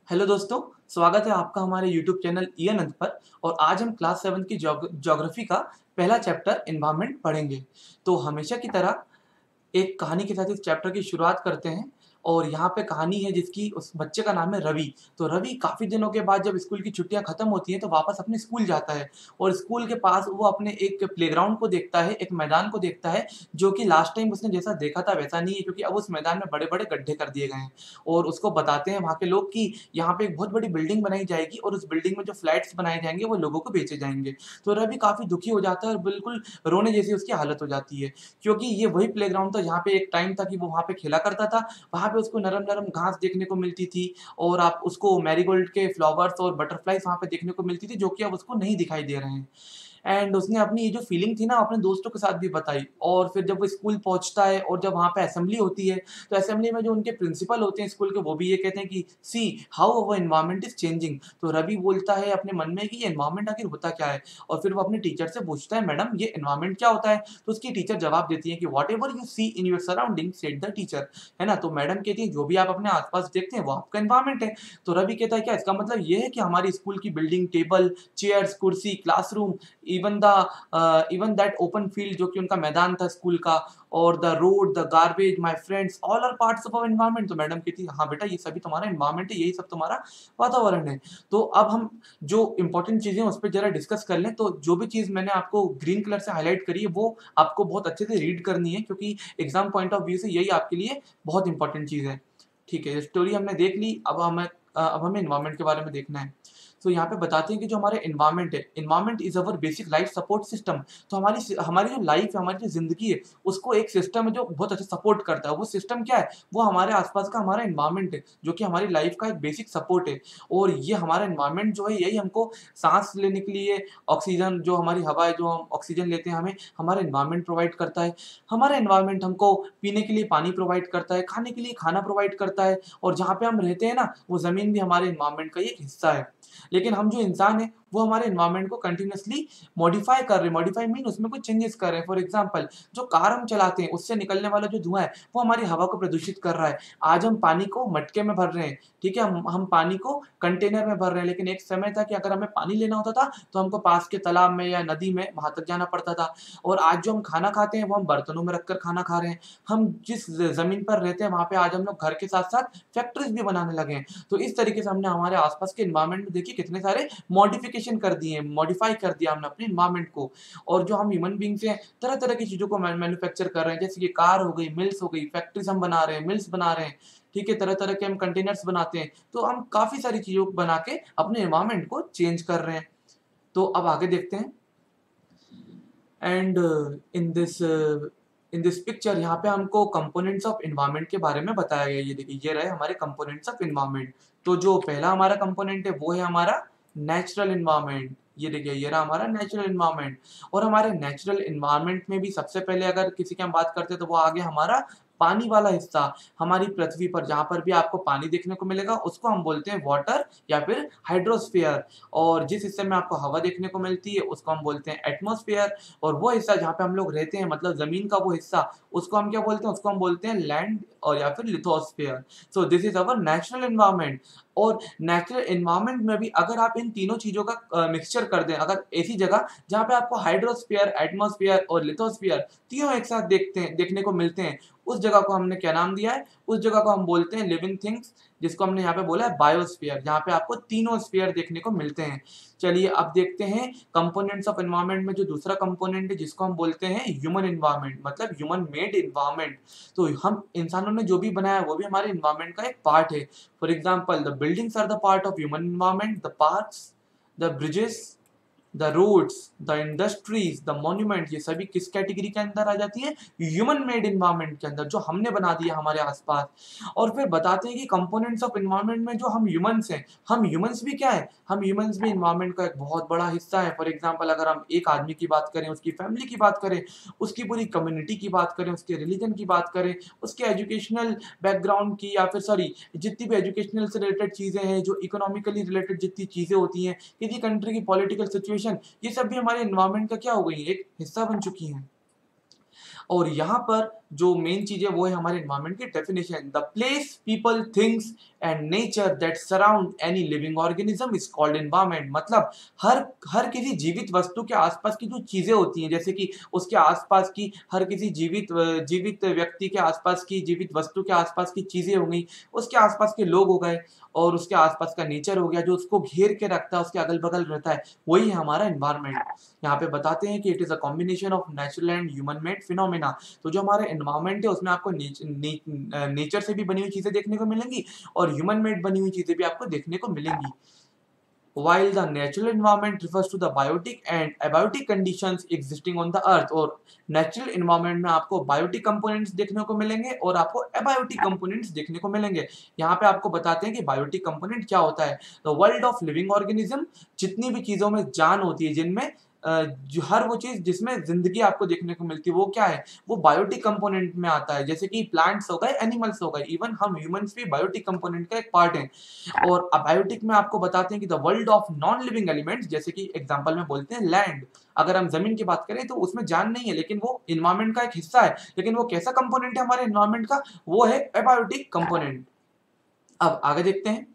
Hello दोस्तों, स्वागत है आपका हमारे यूट्यूब चैनल ईएनंद पर। और आज हम क्लास 7 की ज्योग्राफी का पहला चैप्टर एनवायरनमेंट पढ़ेंगे। तो हमेशा की तरह एक कहानी के साथ इस चैप्टर की शुरुआत करते हैं। और यहाँ पे कहानी है जिसकी उस बच्चे का नाम है रवि। तो रवि काफ़ी दिनों के बाद जब स्कूल की छुट्टियाँ खत्म होती हैं तो वापस अपने स्कूल जाता है। और स्कूल के पास वो अपने एक प्लेग्राउंड को देखता है, एक मैदान को देखता है, जो कि लास्ट टाइम उसने जैसा देखा था वैसा नहीं है, क्योंकि अब उस मैदान में बड़े-बड़े गड्ढे कर दिए गए हैं। और उसको बताते हैं वहाँ के लोग कि यहाँ पे एक बहुत बड़ी बिल्डिंग बनाई जाएगी और उस बिल्डिंग में जो फ्लैट्स बनाए जाएँगे वो लोगों को बेचे जाएँगे। तो रवि काफ़ी दुखी हो जाता है और बिल्कुल रोने जैसी उसकी हालत हो जाती है। क्योंकि ये वही प्लेग्राउंड था जहाँ पे एक टाइम था कि वो वहाँ पे खेला करता था। वहाँ पे उसको नरम-नरम घास देखने को मिलती थी और आप उसको मैरीगोल्ड के फ्लावर्स और बटरफ्लाइज़ वहाँ पे देखने को मिलती थी, जो कि अब उसको नहीं दिखाई दे रहे हैं। एंड उसने अपनी ये जो फीलिंग थी ना अपने दोस्तों के साथ भी बताई। और फिर जब वो स्कूल पहुँचता है और जब वहाँ पे असेंबली होती है, तो असेंबली में जो उनके प्रिंसिपल होते हैं स्कूल के, वो भी ये कहते हैं कि see how our environment is changing. तो रवि बोलता है अपने मन में कि ये एनवायरनमेंट आखिर होता क्या है? और फिर वो अपने टीचर से पूछता है, मैडम ये एनवायरनमेंट क्या होता है? तो उसकी टीचर जवाब देती है कि whatever you see in your surrounding said the teacher. है ना? तो मैडम कहती है जो भी आप अपने आस-पास देखते हैं वो आपका एनवायरनमेंट है। तो रवि कहता है क्या इसका मतलब ये है कि हमारी स्कूल की बिल्डिंग, टेबल, चेयर्स, कुर्सी, classroom, even the even that open field जो कि उनका मैदान था स्कूल का, और the road, the garbage, my friends, all are parts of our environment. तो मैडम कहती है हाँ बेटा ये सभी तुम्हारा एनवायरनमेंट है, यही सब तुम्हारा वातावरण है। तो अब हम जो इम्पोर्टेंट चीज़ें हैं उस पे ज़रा डिस्कस कर लें। तो जो भी चीज़ मैंने आपको ग्रीन कलर से हाइलाइट करी है वो आपको बहुत अच्छे से रीड करनी है, क्योंकि एग्ज़ाम पॉइंट ऑफ व्यू से यही आपके लिए बहुत इम्पोर्टेंट चीज़ है। ठीक है, स्टोरी हमने देख ली, अब हमें एनवायरनमेंट के बारे में देखना है। तो यहाँ पे बताते हैं कि जो हमारा एनवायरनमेंट है, environment is our basic life support system. तो हमारी जो लाइफ है, हमारी जो ज़िंदगी है, उसको एक सिस्टम है जो बहुत अच्छा सपोर्ट करता है। वो सिस्टम क्या है? वो हमारे आस-पास का हमारा एनवायरनमेंट है, जो कि हमारी लाइफ का एक बेसिक सपोर्ट है। और ये हमारा एनवायरनमेंट जो है, यही हमको साँस लेने के लिए ऑक्सीजन, जो हमारी हवा है, जो हम ऑक्सीजन लेते हैं, हमें हमारा एनवायरनमेंट प्रोवाइड करता है। हमारा एनवायरनमेंट हमको पीने के लिए पानी प्रोवाइड करता है, खाने के लिए खाना प्रोवाइड करता है, और जहाँ पे हम रहते हैं ना, वो ज़मीन भी हमारे एनवायरनमेंट का ही एक हिस्सा है। लेकिन हम जो इंसान हैं, वो हमारे एनवायरनमेंट को कंटीन्यूअसली मॉडिफाई कर रहे हैं। मॉडिफाई मीन उसमें कुछ चेंजेस कर रहे हैं। फॉर एग्ज़ाम्पल, जो कार हम चलाते हैं, उससे निकलने वाला जो धुआँ है, वो हमारी हवा को प्रदूषित कर रहा है। आज हम पानी को मटके में भर रहे हैं, ठीक है? हम पानी को कंटेनर में भर रहे हैं, लेकिन एक समय था कि अगर हमें पानी लेना होता था, तो हमको पास के तालाब में या नदी में वहाँ तक जाना पड़ता था। और आज जो हम खाना खाते हैं, वो हम बर्तनों में रखकर खाना खा रहे हैं। हम जिस ज़मीन पर रहते हैं, वहाँ पे आज हम लोग घर के साथ-साथ फैक्ट्रीज़ भी बनाने लगे हैं। तो इस तरीके से हमने हमारे आस-पास के एनवायरनमेंट में देखिए कितने सारे मॉडिफिकेशन कर दिए हैं, मॉडिफाई कर दिया हमने अपने एनवायरनमेंट को। और जो हम ह्यूमन बीइंग्स हैं, तरह-तरह की चीज़ों को मैन्युफैक्चर कर रहे हैं, जैसे कि कार हो गई, मिल्स हो गई, फैक्ट्रीज़ हम बना रहे हैं, मिल्स बना रहे हैं, ठीक है? तरह-तरह के हम कंटेनर्स बनाते हैं। तो हम काफ़ी सारी चीज़ों को बना के अपने एनवायरनमेंट को चेंज कर रहे हैं। तो अब आगे देखते हैं। एंड इन दिस पिक्चर यहाँ पे हमको कंपोनेंट्स ऑफ एनवायरनमेंट के बारे में बताया गया है। ये देखिए, ये रहे हमारे कंपोनेंट्स ऑफ एनवायरनमेंट। तो जो पहला हमारा कंपोनेंट है वो है हमारा नेचुरल एनवायरनमेंट। ये देखिए, ये रहा हमारा नेचुरल एनवायरनमेंट। और हमारे नेचुरल एनवायरनमेंट में भी सबसे पहले अगर किसी की हम बात करते हैं तो वो आ गया हमारा पानी वाला हिस्सा। हमारी पृथ्वी पर जहाँ पर भी आपको पानी देखने को मिलेगा उसको हम बोलते हैं वाटर या फिर हाइड्रोस्फीयर। और जिस हिस्से में आपको हवा देखने को मिलती है उसको हम बोलते हैं एटमॉस्फेयर। और वो हिस्सा जहाँ पे हम लोग रहते हैं, मतलब ज़मीन का वो हिस्सा, उसको हम क्या बोलते हैं? उसको हम बोलते हैं लैंड और या फिर lithosphere. So this is our natural environment. और नेचुरल एनवायरनमेंट में भी अगर आप इन तीनों चीज़ों का मिक्सचर कर दें, अगर ऐसी जगह जहाँ पे आपको हाइड्रोस्फीयर, एटमॉस्फेयर और लिथोस्फीयर तीनों एक साथ देखने को मिलते हैं, उस जगह को हमने क्या नाम दिया है? उस जगह को हम बोलते हैं लिविंग थिंग्स, जिसको हमने यहाँ पे बोला है बायोस्फीयर, जहाँ पे आपको तीनों स्फीयर देखने को मिलते हैं। चलिए अब देखते हैं कंपोनेंट्स ऑफ एनवायरनमेंट में जो दूसरा कंपोनेंट है, जिसको हम बोलते हैं ह्यूमन एनवायरनमेंट, मतलब ह्यूमन मेड एनवायरनमेंट। तो हम इंसानों ने जो भी बनाया है वो भी हमारे एनवायरनमेंट का एक पार्ट है। For example, the buildings are the part of human environment, the parks, the bridges, the roads, the industries, the monument, ये सभी किस कैटेगरी के अंदर आ जाती है? ह्यूमन मेड एनवायरनमेंट के अंदर, जो हमने बना दिया हमारे आसपास। और फिर बताते हैं कि कंपोनेंट्स ऑफ एनवायरनमेंट में जो हम ह्यूमंस हैं, हम ह्यूमंस भी क्या है? हम ह्यूमंस भी एनवायरनमेंट का एक बहुत बड़ा हिस्सा है। फॉर एग्जाम्पल, अगर हम एक आदमी की बात करें, उसकी फैमिली की बात करें, उसकी पूरी कम्युनिटी की बात करें, उसके रिलीजन की बात करें, उसके एजुकेशनल बैकग्राउंड की, या फिर सॉरी, जितनी भी एजुकेशनल से रिलेटेड चीज़ें हैं, जो इकोनॉमिकली रिलेटेड जितनी चीज़ें होती हैं, किसी कंट्री की पॉलिटिकल सिचुएशन, ये सब भी हमारे एनवायरनमेंट का क्या हो गई है? एक हिस्सा बन चुकी हैं। और यहाँ पर जो मेन चीज है वो है हमारे एनवायरमेंट की definition. The place, people, things and nature that surround any living organism is called environment. मतलब हर किसी जीवित वस्तु के आसपास की जो चीजें होती हैं, जैसे कि उसके आसपास की हर किसी जीवित व्यक्ति के आसपास की, जीवित वस्तु के आसपास की चीजें हो गई, उसके आसपास के लोग हो गए, और उसके आसपास का नेचर हो गया जो उसको घेर के रखता है, उसके अगल बगल रहता है, वही है हमारा एनवायरमेंट। यहाँ पे बताते हैं कि it is a combination of natural and human made phenomena. तो जो हमारा एनवायरमेंट है उसमें आपको नेचर से भी बनी हुई चीजें देखने को मिलेंगी और ह्यूमन मेड बनी हुई चीजें भी आपको देखने को मिलेंगी। While the natural environment refers to the biotic and abiotic conditions existing on the earth, और नेचुरल environment में आपको बायोटिक कंपोनेंट्स देखने को मिलेंगे और आपको एबायोटिक कंपोनेंट्स देखने को मिलेंगे। यहाँ पे आपको बताते हैं कि बायोटिक कंपोनेंट क्या होता है। The world of living organism, जितनी भी चीजों में जान होती है, जिनमें जो हर वो चीज जिसमें जिंदगी आपको देखने को मिलती है, वो क्या है, वो बायोटिक कंपोनेंट में आता है। जैसे कि प्लांट्स हो गए, एनिमल्स हो गए, इवन हम ह्यूमंस भी बायोटिक कंपोनेंट का एक पार्ट है। और अबायोटिक में आपको बताते हैं कि the world of non living elements, जैसे कि एग्जांपल में बोलते हैं लैंड। अगर हम जमीन की बात करें तो उसमें जान नहीं है, लेकिन वो इन्वायरमेंट का एक हिस्सा है। लेकिन वो कैसा कंपोनेंट है हमारे इन्वायरमेंट का, वो है एबायोटिक कंपोनेंट। अब आगे देखते हैं।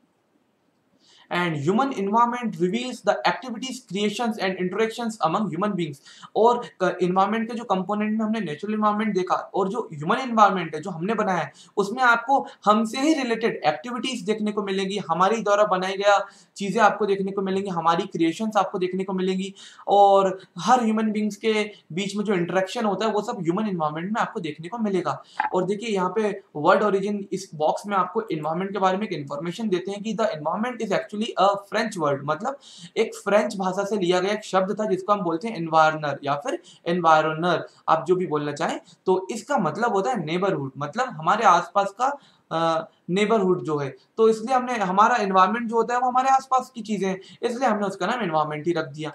And human environment reveals the activities, creations and interactions among human beings। और environment के जो component में हमने natural environment देखा, और जो human environment है जो हमने बनाया है, उसमें आपको हमसे ही related activities देखने को मिलेंगी, हमारी द्वारा बनाई गया चीजें आपको देखने को मिलेंगी, हमारी creations आपको देखने को मिलेंगी, और हर human beings के बीच में जो interaction होता है वो सब human environment में आपको देखने को मिलेगा। और देखिए यहाँ पे वर्ड ओरिजिन इस बॉक्स में आपको एनवायरमेंट के बारे में एक इन्फॉर्मेशन देते हैं कि the environment is actually a French word. मतलब एक फ्रेंच भाषा से लिया गया एक शब्द था जिसको हम बोलते हैं एनवायरनर या फिर एनवायरनर, आप जो भी बोलना चाहें। तो इसका मतलब होता है नेबरहुड, मतलब हमारे आसपास का नेबरहुड जो है। तो इसलिए हमने हमारा एनवायरमेंट जो होता है वो हमारे आसपास की चीजें हैं, इसलिए हमने उसका नाम एनवायरमेंट ही रख दिया।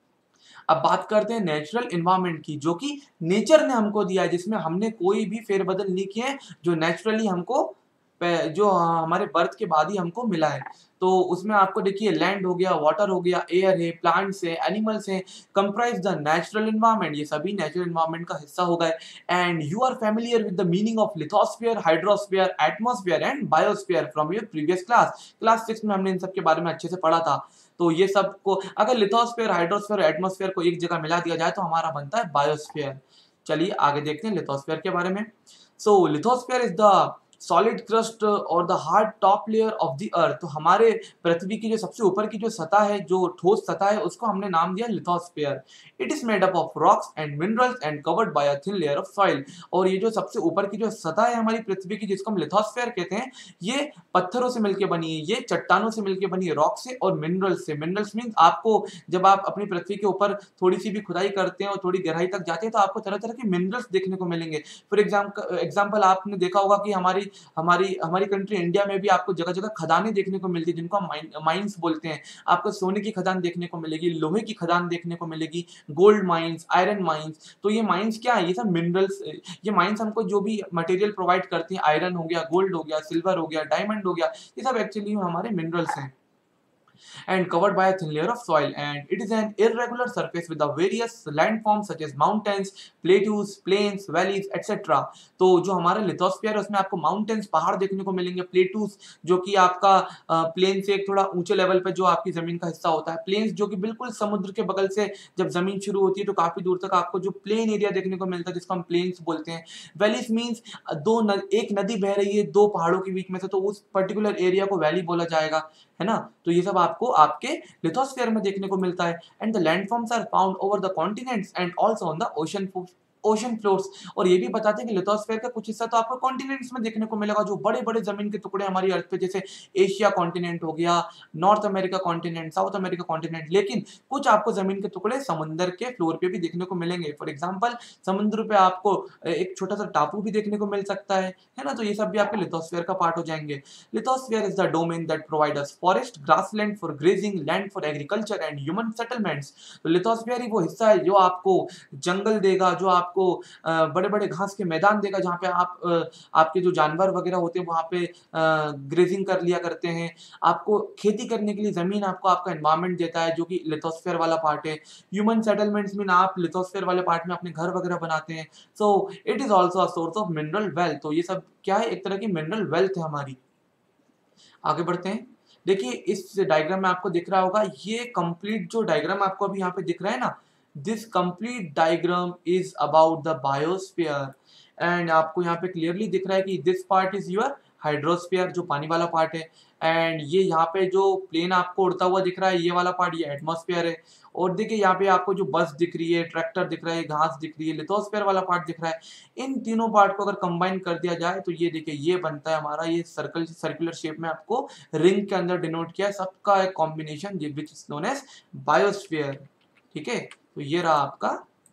अब बात करते हैं नेचुरल एनवायरनमेंट की, जो कि नेचर ने हमको दिया है, जिसमें हमने कोई भी फेरबदल नहीं किए हैं, जो नेचुरली हमको जो हमारे बर्थ के बाद ही हमको मिला है। तो उसमें आपको देखिए लैंड हो गया, वाटर हो गया, एयर है, प्लांट्स है, एनिमल्स हैं, कंप्राइज द नेचुरल एनवायरनमेंट। ये सभी नेचुरल एनवायरनमेंट का हिस्सा हो गए। And you are familiar with the meaning of lithosphere, hydrosphere, atmosphere and biosphere from your previous class 6 में हमने इन सब के बारे में अच्छे से पढ़ा था। तो ये सब को अगर लिथोस्फीयर, हाइड्रोस्फीयर, एटमॉस्फेयर को एक जगह मिला दिया जाए तो हमारा बनता है बायोस्फीयर। चलिए आगे देखते हैं लिथोस्फीयर के बारे में। So lithosphere is the solid crust और the hard top layer of the earth. तो हमारे पृथ्वी की जो सबसे ऊपर की जो सतह है, जो ठोस सतह है, उसको हमने नाम दिया lithosphere. It is made up of rocks and minerals and covered by a thin layer of soil. और ये जो सबसे ऊपर की जो सतह है हमारी पृथ्वी की, जिसको हम लिथोस्फीयर कहते हैं, ये पत्थरों से मिलकर बनी है, ये चट्टानों से मिलकर बनी है, रॉक से और मिनरल्स से। मिनरल्स मीन्स आपको जब आप अपनी पृथ्वी के ऊपर थोड़ी सी भी खुदाई करते हैं और थोड़ी गहराई तक जाते हैं तो आपको तरह तरह के मिनरल्स देखने को मिलेंगे। फॉर एग्जाम्पल आपने देखा होगा कि हमारी हमारी हमारी कंट्री इंडिया में भी आपको जगह जगह खदानें देखने को मिलती है, जिनको हम माइंस बोलते हैं। आपको सोने की खदान देखने को मिलेगी, लोहे की खदान देखने को मिलेगी, गोल्ड माइंस, आयरन माइंस। तो ये माइंस क्या है, ये सब मिनरल्स, ये माइंस हमको जो भी मटेरियल प्रोवाइड करती हैं, आयरन हो गया, गोल्ड हो गया, सिल्वर हो गया, डायमंड हो गया, ये सब एक्चुअली हमारे मिनरल्स हैं। And covered by a thin layer of soil, and it is an irregular surface with the various landforms such as mountains, plateaus, plains, valleys, etc. तो जो हमारा लिथोस्फीयर है उसमें आपको माउंटेन्स, पहाड़ देखने को मिलेंगे, प्लेटूस जो कि आपका प्लेन से एक थोड़ा ऊंचे लेवल पे जो आपकी जमीन का हिस्सा होता है, प्लेन्स जो कि बिल्कुल समुद्र के बगल से जब जमीन शुरू होती है तो काफी दूर तक आपको जो प्लेन एरिया देखने को मिलता है जिसको हम प्लेन्स बोलते हैं। वैलीज मीन्स एक नदी बह रही है दो पहाड़ों के बीच में से, तो उस पर्टिकुलर एरिया को वैली बोला जाएगा, है ना। तो ये सब आपको आपके लिथोस्फीयर में देखने को मिलता है। And the landforms are found over the continents and also on the ocean floors. और ये भी बताते हैं कि लिथोस्फीयर का कुछ हिस्सा तो आपको कॉन्टिनेंट्स में देखने को मिलेगा, जो बड़े बड़े जमीन के टुकड़े हमारी अर्थ पे, जैसे एशिया कॉन्टिनेंट हो गया, North America continent, South America continent. लेकिन कुछ आपको जमीन के टुकड़े समुद्र के फ्लोर पे भी देखने को मिलेंगे। फॉर एग्जाम्पल समुद्र पे आपको एक छोटा सा टापू भी देखने को मिल सकता है ना। तो ये सब भी आपके लिथोस्फीयर का पार्ट हो जाएंगे। Lithosphere is the domain that provide us forest, grassland for grazing, land for agriculture and human settlements. तो लिथोस्फीयर ही वो हिस्सा है जो आपको जंगल देगा, जो आपको आपको बड़े बड़े घास के मैदान देगा जहाँ पे आपके जो जानवर वगैरह होते हैं वहाँ पे ग्रेजिंग कर लिया करते हैं। आपको खेती करने के लिए ज़मीन आपको आपका एनवायरनमेंट देता है जो कि लिथोस्फीयर वाला पार्ट है। ह्यूमन सेटलमेंट्स में आप लिथोस्फीयर वाले पार्ट में अपने घर वगैरह बनाते हैं। So it is also a source of mineral wealth. तो ये सब क्या है, एक तरह की मिनरल वेल्थ है हमारी। आगे बढ़ते हैं। देखिए इस डायग्राम में आपको दिख रहा होगा, ये कंप्लीट जो डायग्राम आपको अभी यहाँ पे दिख रहा है ना, this complete diagram is about the biosphere. And आपको यहाँ पे क्लियरली दिख रहा है कि this part is your hydrosphere, जो पानी वाला पार्ट है। एंड ये यहाँ पे जो प्लेन आपको उड़ता हुआ दिख रहा है, ये वाला पार्ट ये एटमॉस्फेयर है। और देखिए यहाँ पे आपको जो बस दिख रही है, ट्रैक्टर दिख रहा है, घास दिख रही है, लिथोस्फीयर वाला पार्ट दिख रहा है। इन तीनों पार्ट को अगर कंबाइन कर दिया जाए तो ये देखिए ये बनता है हमारा, ये सर्कुलर शेप में आपको रिंग के अंदर डिनोट किया है, सबका एक combination which is known as biosphere. ठीक है, तो ये रहा आपका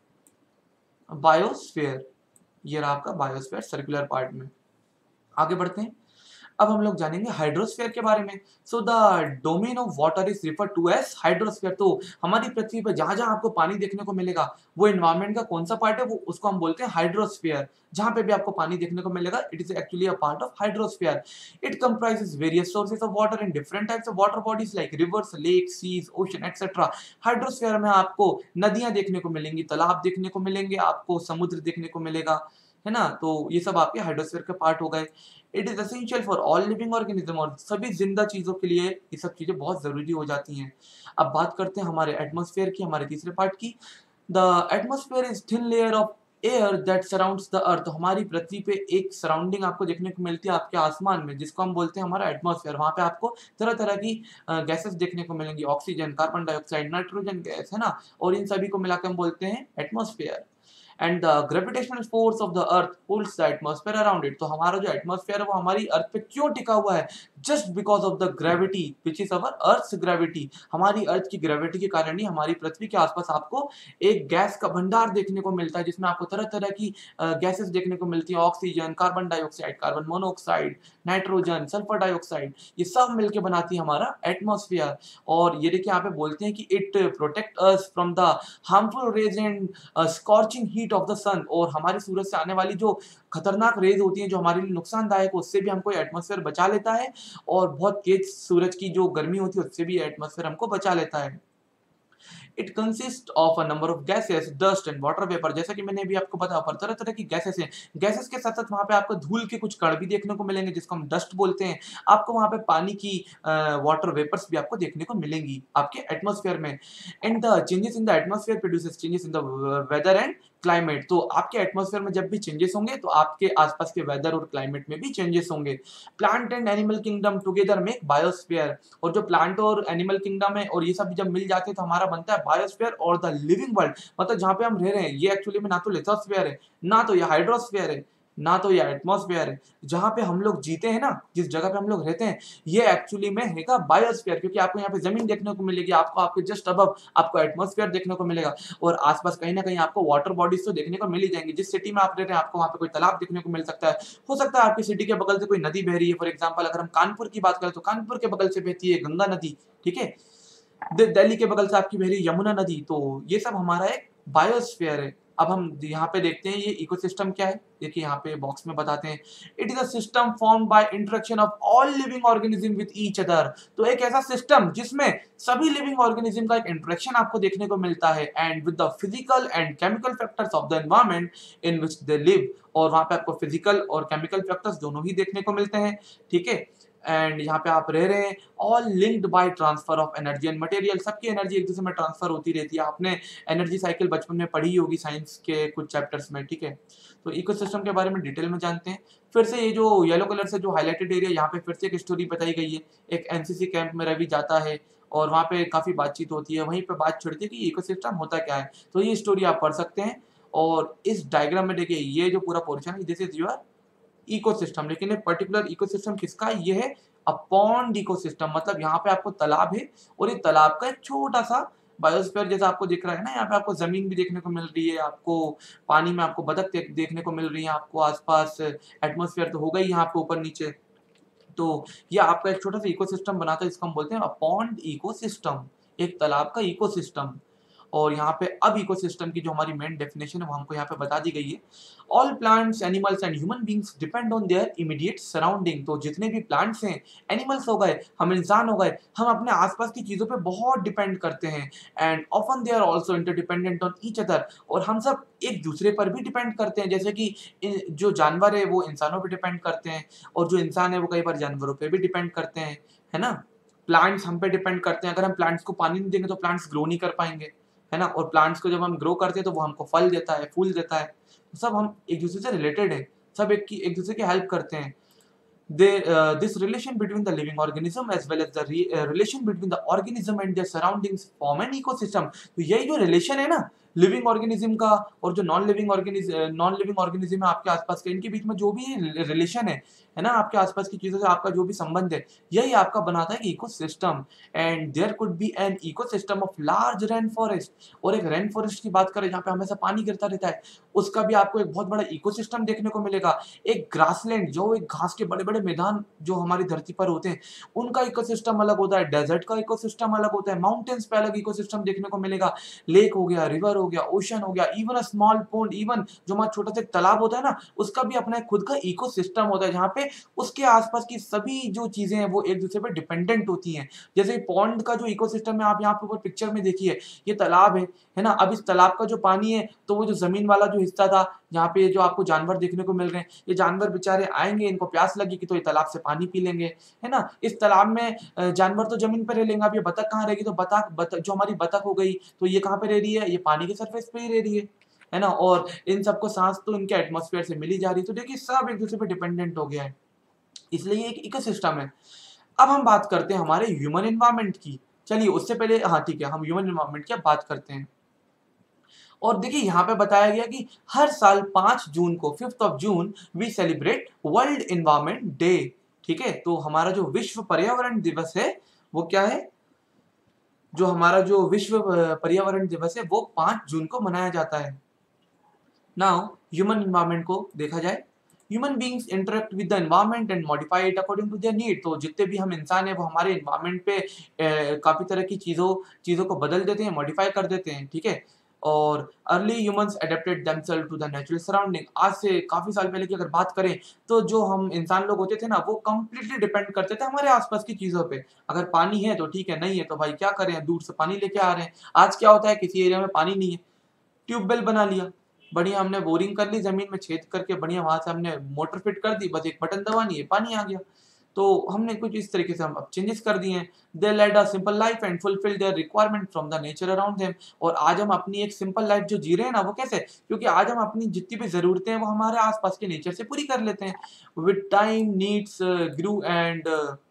बायोस्फीयर, ये रहा आपका बायोस्फीयर सर्कुलर पार्ट में। आगे बढ़ते हैं। अब हम लोग जानेंगे हाइड्रोस्फीयर के बारे में। So the domain of water is refer to as hydrosphere. तो हमारी पृथ्वी पर जहां जहां आपको पानी देखने को मिलेगा वो एनवायरमेंट का कौन सा पार्ट है, वो उसको हम बोलते हैं हाइड्रोस्फीयर। जहां पे भी आपको पानी देखने को मिलेगा it is actually a part of hydrosphere. It comprises various sources of water in different types of water bodies like rivers, lake, seas, ocean etcetera. Hydrosphere में आपको नदियां देखने को मिलेंगी, तालाब देखने को मिलेंगे, आपको समुद्र देखने को मिलेगा, है ना। तो ये सब आपके हाइड्रोस्फीयर के पार्ट हो गए। It is essential for all living organism, और सभी जिंदा चीजों के लिए ये सब चीजें बहुत जरूरी हो जाती हैं। अब बात करते हैं हमारे एटमॉस्फेयर की, हमारे तीसरे पार्ट की। The atmosphere is thin layer of air that surrounds the earth. हमारी पृथ्वी पे एक सराउंडिंग आपको देखने को मिलती है आपके आसमान में, जिसको हम बोलते हैं हमारा एटमॉस्फेयर। वहां पे आपको तरह तरह की गैसेस देखने को मिलेंगी, oxygen, carbon dioxide, nitrogen gas, है ना। और इन सभी को मिलाकर हम बोलते हैं atmosphere. And the gravitational force of the earth holds the atmosphere around it. तो हमारा जो एटमॉस्फेयर है वो हमारी अर्थ पे क्यों टिका हुआ है, just because of the gravity which is our earth gravity. हमारी अर्थ की ग्रेविटी के कारण ही हमारी पृथ्वी के आसपास आपको एक गैस का भंडार देखने को मिलता है, जिसमें आपको तरह तरह की गैसेस देखने को मिलती है, oxygen, carbon dioxide, carbon monoxide, nitrogen, sulphur dioxide, ये सब मिलकर बनाती है हमारा एटमॉस्फेयर। और ये देखिए यहाँ पे बोलते हैं कि it protect us from the harmful rays and scorching heat of the sun. और हमारी सूरज से आने वाली जो खतरनाक रेज होती हैं जो हमारे लिए नुकसानदायक, उससे भी हमको एटमॉस्फेयर बचा लेता है। और बहुत तेज सूरज की जो गर्मी होती है उससे भी एटमॉस्फेयर हमको बचा लेता है। It consist of a number of gases, dust and water vapour. जैसा कि मैंने अभी आपको बताया, पर तरह तरह की गैसेस हैं। गैसेस के साथ साथ वहां पे आपको धूल के कुछ कण भी देखने को मिलेंगे, जिसको हम डस्ट बोलते हैं। आपको वहां पे पानी की वाटर वेपर्स भी आपको देखने को मिलेंगी आपके एटमॉस्फेयर में। And the changes in the atmosphere produces changes in the weather and climate. तो आपके एटमॉस्फेयर में जब भी चेंजेस होंगे तो आपके आसपास के वेदर और क्लाइमेट में भी चेंजेस होंगे। Plant and animal kingdom together make biosphere. और जो प्लांट और एनिमल किंगडम है और ये सब जब मिल जाते हैं तो हमारा बनता है बायोस्फीयर और द लिविंग वर्ल्ड। मतलब जहाँ पे हम रह रहे हैं ये एक्चुअली में ना तो लिथोस्फीयर है, ना तो ये हाइड्रोस्फीयर है, ना तो ये एटमॉस्फेयर है। जहाँ पे हम लोग जीते हैं ना, जिस जगह पे हम लोग रहते हैं, ये एक्चुअली में है बायोस्फीयर। क्योंकि आपको यहाँ पे जमीन देखने को मिलेगी, आपको आपके जस्ट अबव आपको एटमॉस्फेयर देखने को मिलेगा, और आसपास कहीं ना कहीं आपको वाटर बॉडीज तो देखने को मिल ही जाएंगी। जिस सिटी में आप रह रहे हैं आपको वहाँ पे कोई तालाब देखने को मिल सकता है। हो सकता है आपकी सिटी के बगल से कोई नदी बह रही है। फॉर एग्जाम्पल अगर हम कानपुर की बात करें तो कानपुर के बगल से बहती है गंगा नदी, ठीक है। दिल्ली के बगल से आपकी बह रही है यमुना नदी। तो ये सब हमारा एक बायोस्फीयर है। अब हम यहाँ पे देखते हैं ये इकोसिस्टम क्या है। देखिए यहाँ पे बॉक्स में बताते हैं, it is a system formed by interaction of all living organism with each other. तो एक ऐसा सिस्टम जिसमें सभी लिविंग ऑर्गेनिज्म का एक इंटरेक्शन आपको देखने को मिलता है, and with the physical and chemical factors of the environment in which they live. और वहां पे आपको फिजिकल और केमिकल फैक्टर्स दोनों ही देखने को मिलते हैं, ठीक है। एंड यहाँ पे आप रह रहे हैं, all linked by transfer of energy and material. सबकी एनर्जी एक दूसरे में ट्रांसफर होती रहती है। आपने एनर्जी साइकिल बचपन में पढ़ी होगी साइंस के कुछ चैप्टर्स में, ठीक है। तो इकोसिस्टम के बारे में डिटेल में जानते हैं। फिर से ये जो येलो कलर से जो हाईलाइटेड एरिया, यहाँ पे फिर से एक स्टोरी बताई गई है। एक एनसीसी कैंप में रवि जाता है और वहाँ पे काफी बातचीत होती है, वहीं पे बात छिड़ती है कि इकोसिस्टम होता क्या है। तो ये स्टोरी आप पढ़ सकते हैं। और इस डायग्राम में देखिए ये जो पूरा पोर्शन है, दिस इज योर इकोसिस्टम। लेकिन एक पर्टिकुलर इकोसिस्टम किसका, ये है अ पॉन्ड इकोसिस्टम। मतलब यहाँ पे आपको तालाब है और ये तालाब का एक छोटा सा बायोस्फीयर जैसा आपको दिख रहा है ना। यहाँ पे आपको जमीन भी देखने को मिल रही है, आपको पानी में आपको बतख देखने को मिल रही है, आपको आसपास एटमॉस्फेयर तो होगा ही यहाँ पे ऊपर नीचे। तो ये आपका एक छोटा सा इकोसिस्टम बनाता है, इसको हम बोलते हैं अ पॉन्ड इकोसिस्टम, एक तालाब का इकोसिस्टम। और यहाँ पे अब इकोसिस्टम की जो हमारी मेन डेफिनेशन है वो हमको यहाँ पे बता दी गई है। All plants, animals and human beings depend on their immediate surrounding. तो जितने भी प्लांट्स हैं, एनिमल्स हो गए, हम इंसान हो गए, हम अपने आसपास की चीज़ों पे बहुत डिपेंड करते हैं। And often they are also interdependent on each other. और हम सब एक दूसरे पर भी डिपेंड करते हैं, जैसे कि जो जानवर है वो इंसानों पे डिपेंड करते हैं, और जो इंसान है वो कई बार जानवरों पे भी डिपेंड करते हैं, है ना। प्लांट्स हम पे डिपेंड करते हैं, अगर हम प्लांट्स को पानी नहीं देंगे तो प्लांट्स ग्रो नहीं कर पाएंगे, है ना। और प्लांट्स को जब हम ग्रो करते हैं तो वो हमको फल देता है, फूल देता है। तो सब हम एक दूसरे से रिलेटेड है, सब एक दूसरे की हेल्प करते हैं। This relation between the living organism as well as the relation between the organism and their surroundings form an ecosystem। तो यही जो रिलेशन है ना लिविंग ऑर्गेनिज्म का और जो नॉन लिविंग ऑर्गेनिज्म है आपके आसपास के, इनके बीच में जो भी रिलेशन है ना, आपके आसपास की चीजों से आपका जो भी संबंध है, यही आपका बनाता है ecosystem. And there could be an ecosystem of large rain forest. और एक रेन फॉरेस्ट की बात करें जहाँ पे हमेशा पानी गिरता रहता है, उसका भी आपको एक बहुत बड़ा इकोसिस्टम देखने को मिलेगा। एक ग्रासलैंड, जो एक घास के बड़े बड़े मैदान जो हमारी धरती पर होते हैं, उनका इकोसिस्टम अलग होता है, डेजर्ट का इकोसिस्टम अलग होता है, माउंटेन्स पे अलग इकोसिस्टम देखने को मिलेगा, लेक हो गया, रिवर हो गया, ओशन हो गया, even a small pond, even जो हमारा छोटा सा तालाब होता है ना, उसका भी अपना खुद का इकोसिस्टम होता है, जहाँ पे उसके आसपास की सभी जो चीजें हैं वो एक दूसरे पे डिपेंडेंट होती हैं। जैसे पॉन्ड का जो इकोसिस्टम है, आप यहाँ पे ऊपर पिक्चर में देखिए, ये तालाब है ना। अब इस तालाब का जो पानी है, तो वो जो जमीन वाला जो हिस्सा था, यहाँ पे जो आपको जानवर देखने को मिल रहे हैं, ये जानवर बेचारे आएंगे, इनको प्यास लगेगी तो ये तालाब से पानी पी लेंगे, है ना। इस तालाब में जानवर तो जमीन पर रह लेंगे। अब ये बतख कहाँ रहेगी, तो बतख जो हमारी बतख हो गई, तो ये कहाँ पे रह रही है, ये पानी के सरफेस पे ही रह रही है ना। और इन सबको सांस तो इनके एटमॉस्फेयर से मिल ही जा रही है। तो देखिए सब एक दूसरे पे डिपेंडेंट हो गया है, इसलिए ये एक इकोसिस्टम है। अब हम बात करते हैं हमारे ह्यूमन एनवायरनमेंट की। चलिए उससे पहले, हाँ ठीक है, हम ह्यूमन एनवायरनमेंट की बात करते हैं। और देखिए यहाँ पे बताया गया कि हर साल 5 जून को, 5 June we celebrate world environment day. ठीक है, तो हमारा जो विश्व पर्यावरण दिवस है वो क्या है, जो हमारा जो विश्व पर्यावरण दिवस है वो 5 जून को मनाया जाता है। नाउ ह्यूमन एनवायरनमेंट को देखा जाए, human beings interact with the environment and modify it according to their need. तो जितने भी हम इंसान हैं वो हमारे एनवायरनमेंट पे काफी तरह की चीजों को बदल देते हैं, मॉडिफाई कर देते हैं, ठीक है। और early humans adapted themselves to the natural surrounding. आज से काफी साल पहले की अगर बात करें, तो जो हम इंसान लोग होते थे ना, वो कम्प्लीटली डिपेंड करते थे हमारे आसपास की चीजों पे। अगर पानी है तो ठीक है, नहीं है तो भाई क्या करें, दूर से पानी लेके आ रहे हैं। आज क्या होता है, किसी एरिया में पानी नहीं है, ट्यूबवेल बना लिया, बढ़िया हमने बोरिंग कर ली, जमीन में छेद करके बढ़िया वहां से हमने मोटर फिट कर दी, बस एक बटन दबानी है, पानी आ गया। तो हमने कुछ इस तरीके से हम अब चेंजेस कर दिए हैं। They led a simple life and fulfil their requirement from the nature around them. और आज हम अपनी एक सिंपल लाइफ जो जी रहे हैं ना, वो कैसे, क्योंकि आज हम अपनी जितनी भी जरूरतें हैं वो हमारे आसपास के नेचर से पूरी कर लेते हैं। With time needs grew and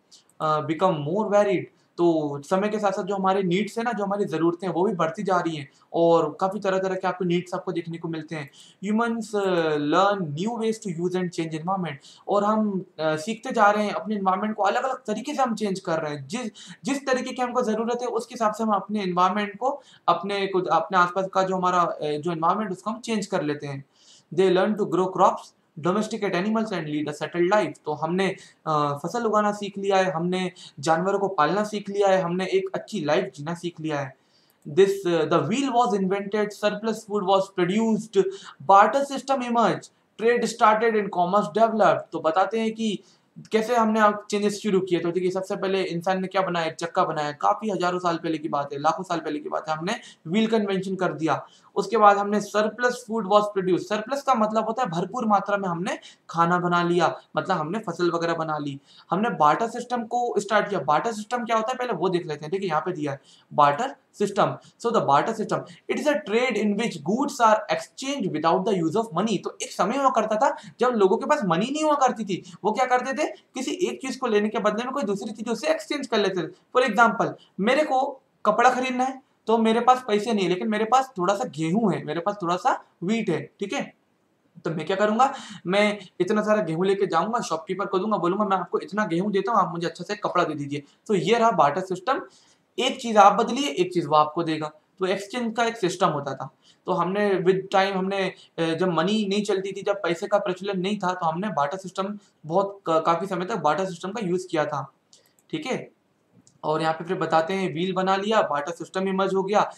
become more varied. तो समय के साथ साथ जो हमारे नीड्स है ना, जो हमारी जरूरतें हैं वो भी बढ़ती जा रही हैं, और काफी तरह तरह के आपको नीड्स आपको देखने को मिलते हैं। Humans learn new ways to use and change environment. और हम सीखते जा रहे हैं, अपने एनवायरनमेंट को अलग अलग तरीके से हम चेंज कर रहे हैं। जिस जिस तरीके की हमको जरूरत है उसके हिसाब से हम अपने एनवायरनमेंट को, अपने आसपास का जो हमारा जो एनवायरनमेंट उसको हम चेंज कर लेते हैं। They learn to grow crops, domesticate animals and lead a settled life. तो हमने फसल उगाना सीख लिया है, हमने जानवरों को पालना सीख लिया है, हमने एक अच्छी लाइफ जीना सीख लिया है। This the wheel was invented, surplus food was produced, barter system emerged, trade started and commerce developed। तो बताते हैं कि कैसे हमने अब चेंजेस शुरू किए। तो देखिए सबसे पहले इंसान ने क्या बनाया, चक्का बनाया, काफी हजारों साल पहले की बात है, लाखों साल पहले की बात है, हमने व्हील का इन्वेंशन कर दिया। उसके बाद हमने surplus food was produce. Surplus का मतलब होता है भरपूर मात्रा में हमने खाना बना लिया, मतलब हमने फसल वगैरह बना ली। हमने बार्टर सिस्टम को स्टार्ट किया। बार्टर सिस्टम क्या होता है पहले वो देख लेते हैं। देखिए यहाँ पे दिया है barter system. So the barter system, it is a trade in which goods are exchange without the use of money. तो एक समय हुआ करता था जब लोगों के पास मनी नहीं हुआ करती थी, वो क्या करते थे, किसी एक चीज को लेने के बदले में कोई दूसरी चीज उससे एक्सचेंज कर लेते थे। फॉर एग्जाम्पल, मेरे को कपड़ा खरीदना है, तो मेरे पास पैसे नहीं है, लेकिन मेरे पास थोड़ा सा गेहूं है, मेरे पास थोड़ा सा व्हीट है, ठीक है। तो मैं क्या करूंगा, मैं इतना सारा गेहूं लेके जाऊंगा, शॉपकीपर को दूंगा, बोलूंगा मैं आपको इतना गेहूं देता हूं, आप मुझे अच्छा से कपड़ा दे दीजिए। तो ये रहा बार्टर सिस्टम। एक चीज आप बदलिए, एक चीज वो आपको देगा। तो एक्सचेंज का एक सिस्टम होता था। तो हमने विद टाइम, हमने जब मनी नहीं चलती थी, जब पैसे का प्रचलन नहीं था, तो हमने बार्टर सिस्टम काफी समय तक बार्टर सिस्टम का यूज किया था, ठीक है। और यहाँ पे फिर बताते हैं व्हील बना लिया, बार्टर सिस्टम इमर्ज हो गया।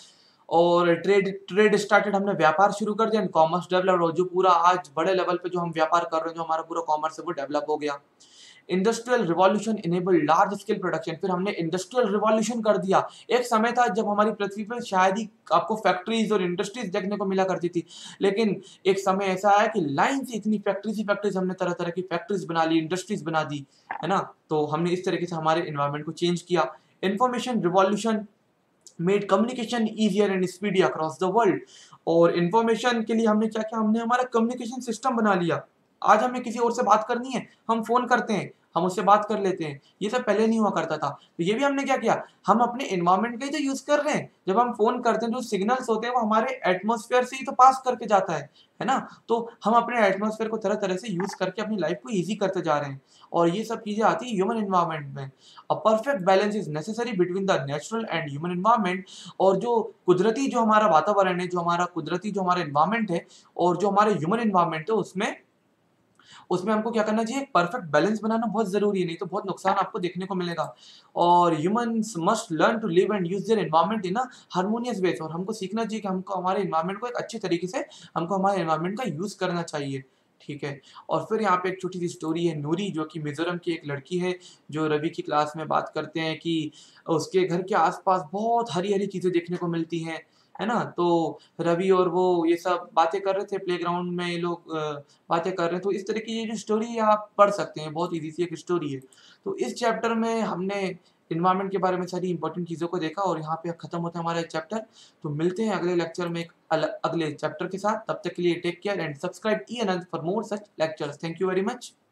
और ट्रेड ट्रेड स्टार्टेड, हमने व्यापार शुरू कर दिया, एंड कॉमर्स डेवलप्ड, और जो पूरा आज बड़े लेवल पे जो हम व्यापार कर रहे हैं, जो हमारा पूरा कॉमर्स है वो डेवलप हो गया। Industrial revolution enabled large scale production, फिर हमने इंडस्ट्रियल रिवॉल्यूशन कर दिया। एक समय था जब हमारी पृथ्वी पर शायद ही आपको फैक्ट्रीज और इंडस्ट्रीज देखने को मिला करती थी, लेकिन एक समय ऐसा आया कि लाइन से इतनी फैक्ट्रीज ही फैक्ट्रीज, हमने तरह तरह की फैक्ट्रीज बना ली, इंडस्ट्रीज बना दी, है ना। तो हमने इस तरीके से हमारे इन्वायरमेंट को चेंज किया। Information revolution made communication easier and speedy across the world, और इन्फॉर्मेशन के लिए हमने क्या किया, हमने हमारा कम्युनिकेशन सिस्टम बना लिया। आज हमें किसी और से बात करनी है, हम फोन करते हैं, हम उससे बात कर लेते हैं। ये सब पहले नहीं हुआ करता था। तो ये भी हमने क्या किया, हम अपने एनवायरनमेंट का ही तो यूज कर रहे हैं। जब हम फोन करते हैं, जो सिग्नल्स होते हैं वो हमारे एटमॉस्फेयर से ही तो पास करके जाता है ना। तो हम अपने एटमॉस्फेयर को तरह तरह से यूज करके अपनी लाइफ को ईजी करते जा रहे हैं, और ये सब चीजें आती है ह्यूमन एनवायरनमेंट में। A perfect balance is necessary between the natural and human environment, और जो कुदरती जो हमारा वातावरण है, जो हमारा कुदरती जो हमारा एनवायरनमेंट है, और जो हमारे ह्यूमन एनवायरनमेंट है, उसमें उसमें हमको क्या करना चाहिए, एक परफेक्ट बैलेंस बनाना बहुत ज़रूरी है, नहीं तो बहुत नुकसान आपको देखने को मिलेगा। और humans must learn to live and use their environment in a harmonious way, और हमको सीखना चाहिए कि हमको हमारे एनवायरनमेंट को एक अच्छे तरीके से हमको हमारे एनवायरनमेंट का यूज़ करना चाहिए, ठीक है। और फिर यहाँ पे एक छोटी-सी स्टोरी है, नूरी जो कि मिज़ोरम की एक लड़की है, जो रवि की क्लास में बात करते हैं कि उसके घर के आस-पास बहुत हरी-हरी चीज़ें देखने को मिलती हैं, है ना? तो रवि और वो ये सब बातें कर रहे थे प्लेग्राउंड में, ये लोग बातें कर रहे हैं। तो इस तरह की ये जो स्टोरी है आप पढ़ सकते हैं, बहुत ईज़ी सी एक स्टोरी है। तो इस चैप्टर में हमने एनवायरनमेंट के बारे में सारी इंपॉर्टेंट चीज़ों को देखा, और यहाँ पे खत्म होता है हमारा ये चैप्टर। तो मिलते हैं अगले लेक्चर में एक अगले चैप्टर के साथ। तब तक के लिए take care and subscribe E Anant for more such lectures. Thank you very much.